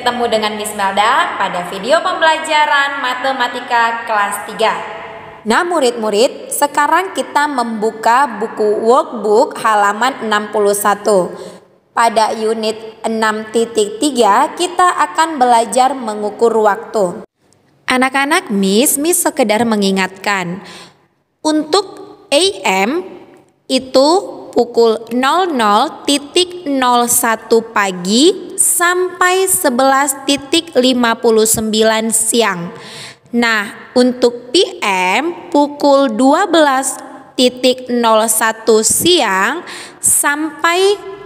ketemu dengan Miss Melda pada video pembelajaran matematika kelas 3. Nah murid-murid, sekarang kita membuka buku workbook halaman 61. Pada unit 6.3 kita akan belajar mengukur waktu. Anak-anak, Miss sekedar mengingatkan, untuk AM itu pukul 00.01 pagi sampai 11.59 siang. Nah, untuk PM pukul 12.01 siang sampai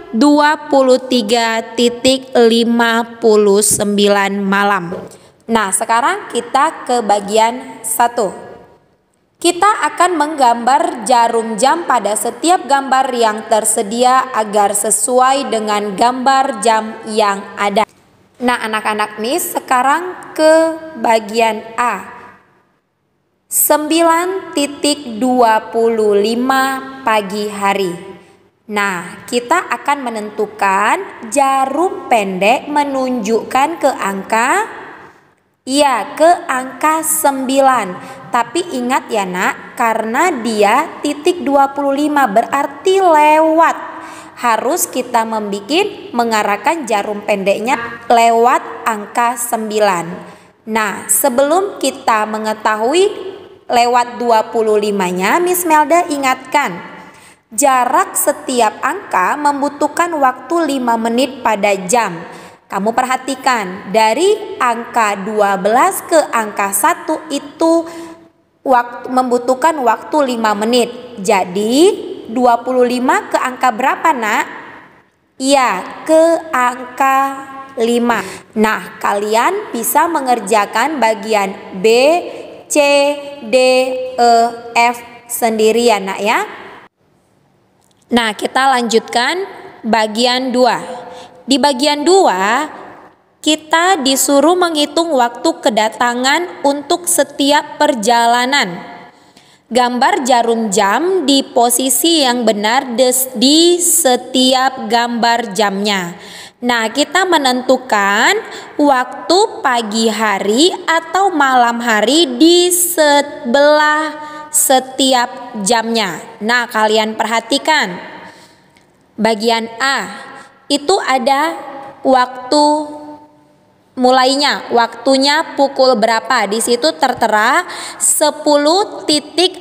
23.59 malam. Nah, sekarang kita ke bagian 1. Kita akan menggambar jarum jam pada setiap gambar yang tersedia agar sesuai dengan gambar jam yang ada. Nah, anak-anak Miss, sekarang ke bagian A. 9.25 pagi hari. Nah, kita akan menentukan jarum pendek menunjukkan ke angka, ke angka 9. Tapi ingat ya nak, karena dia titik 25 berarti lewat. Harus kita mengarahkan jarum pendeknya lewat angka 9. Nah, sebelum kita mengetahui lewat 25-nya, Miss Melda ingatkan, jarak setiap angka membutuhkan waktu 5 menit pada jam. Kamu perhatikan, dari angka 12 ke angka 1 itu membutuhkan waktu 5 menit. Jadi 25 ke angka berapa nak? Iya, ke angka 5. Nah, kalian bisa mengerjakan bagian B, C, D, E, F sendirian nak ya. Nah, kita lanjutkan bagian 2. Di bagian 2 kita disuruh menghitung waktu kedatangan untuk setiap perjalanan. Gambar jarum jam di posisi yang benar di setiap gambar jamnya. Nah, kita menentukan waktu pagi hari atau malam hari di sebelah setiap jamnya. Nah, kalian perhatikan. Bagian A itu ada waktu mulainya, waktunya pukul berapa. Di situ tertera 10.55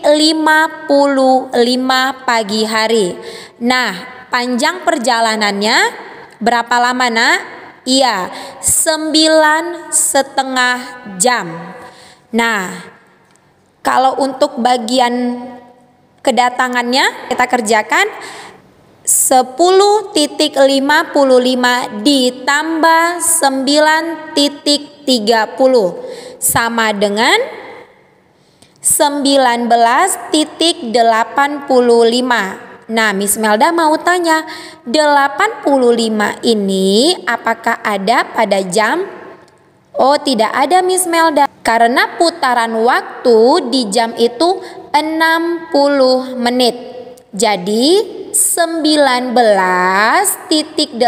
pagi hari. Nah, panjang perjalanannya berapa lama nak? Iya, 9,5 jam. Nah, kalau untuk bagian kedatangannya kita kerjakan 10.55 ditambah 9.30 sama dengan 19.85. Nah, Miss Melda mau tanya, 85 ini apakah ada pada jam? Oh, tidak ada Miss Melda. Karena putaran waktu di jam itu 60 menit. Jadi 19.85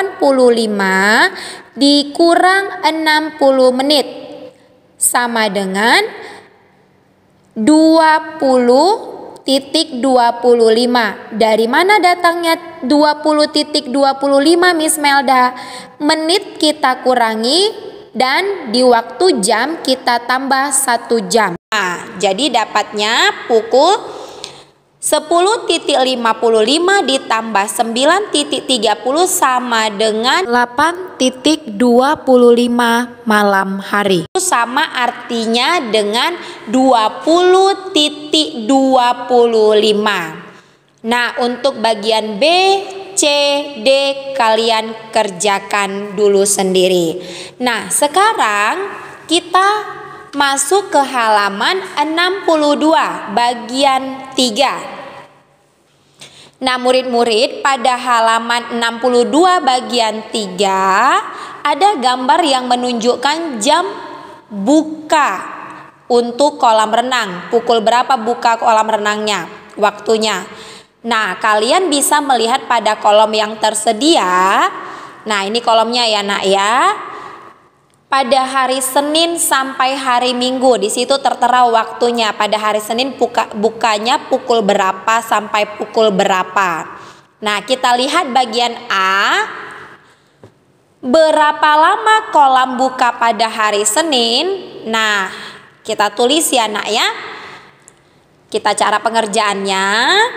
dikurang 60 menit sama dengan 20.25. Dari mana datangnya 20.25 Miss Melda? Menit kita kurangi dan di waktu jam kita tambah 1 jam. Nah, jadi dapatnya pukul 10.55 ditambah 9.30 sama dengan 8.25 malam hari. Sama artinya dengan 20.25. Nah, untuk bagian B, C, D kalian kerjakan dulu sendiri. Nah, sekarang kita masuk ke halaman 62 bagian 3. Nah, murid-murid, pada halaman 62 bagian 3 ada gambar yang menunjukkan jam buka untuk kolam renang. Pukul berapa buka kolam renangnya? Waktunya. Nah, kalian bisa melihat pada kolom yang tersedia. Nah, ini kolomnya ya nak ya. pada hari Senin sampai hari Minggu. Di situ tertera waktunya. Pada hari Senin bukanya pukul berapa sampai pukul berapa. Nah, kita lihat bagian A. Berapa lama kolam buka pada hari Senin? Nah, kita tulis ya nak ya. Kita cara pengerjaannya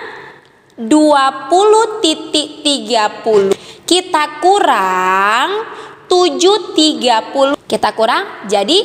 20.30 kita kurang 7.30, kita kurang jadi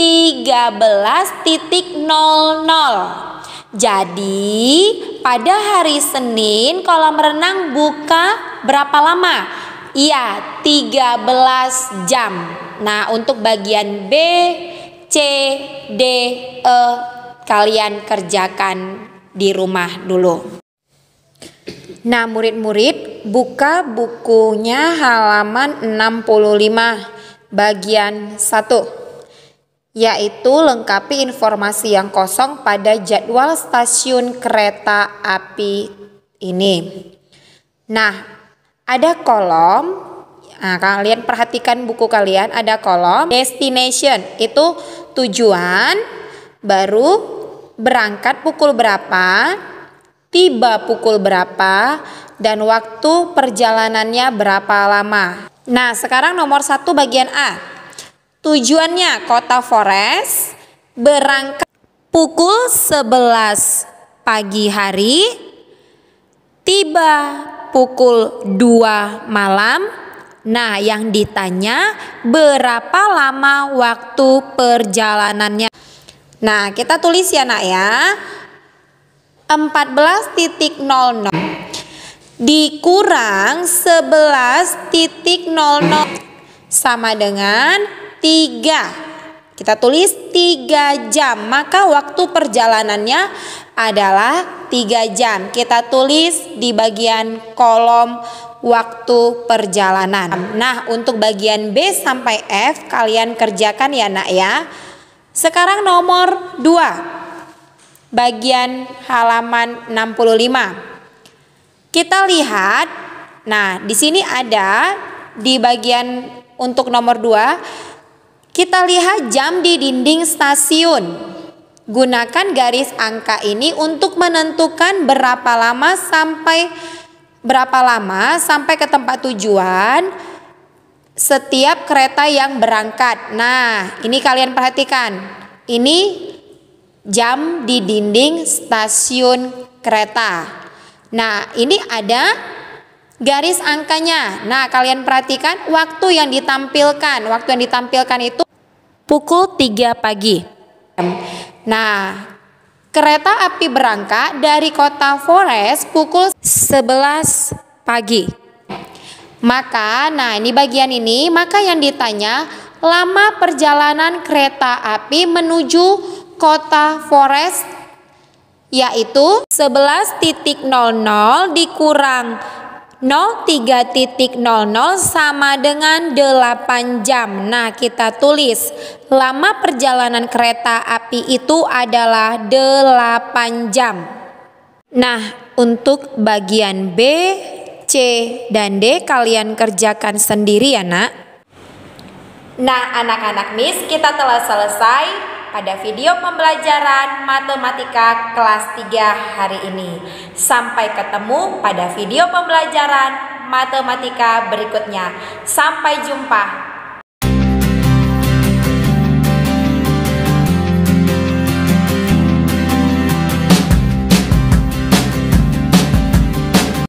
13.00. Jadi pada hari Senin kolam renang buka berapa lama? Iya, 13 jam. Nah, untuk bagian B, C, D, E kalian kerjakan di rumah dulu. Nah, murid-murid, buka bukunya halaman 65 bagian 1, yaitu lengkapi informasi yang kosong pada jadwal stasiun kereta api ini. Nah, ada kolom, nah, kalian perhatikan buku kalian, ada kolom destination, itu tujuan, baru berangkat pukul berapa, tiba pukul berapa, dan waktu perjalanannya berapa lama. Nah, sekarang nomor 1 bagian A. Tujuannya Kota Forest, berangkat pukul 11 pagi hari, tiba pukul 2 malam. Nah, yang ditanya berapa lama waktu perjalanannya. Nah, kita tulis ya nak ya. 14.00 dikurang 11.00 sama dengan 3. Kita tulis 3 jam. Maka waktu perjalanannya adalah 3 jam. Kita tulis di bagian kolom waktu perjalanan. Nah, untuk bagian B sampai F kalian kerjakan ya nak ya. Sekarang nomor 2. Bagian halaman 65. Kita lihat, nah di sini ada di bagian untuk nomor 2, kita lihat jam di dinding stasiun. Gunakan garis angka ini untuk menentukan berapa lama sampai ke tempat tujuan setiap kereta yang berangkat. Nah, ini kalian perhatikan. Ini jam di dinding stasiun kereta. Nah, ini ada garis angkanya. Nah, kalian perhatikan waktu yang ditampilkan. Waktu yang ditampilkan itu pukul 3 pagi. Nah, kereta api berangkat dari Kota Forest pukul 11 pagi. Maka, nah ini bagian ini, maka yang ditanya lama perjalanan kereta api menuju Kota Forest yaitu 11.00 dikurang 03.00 sama dengan 8 jam. Nah, kita tulis lama perjalanan kereta api itu adalah 8 jam. Nah, untuk bagian B, C, dan D kalian kerjakan sendiri ya nak. Nah, anak-anak Miss, kita telah selesai pada video pembelajaran matematika kelas 3 hari ini. Sampai ketemu pada video pembelajaran matematika berikutnya. Sampai jumpa.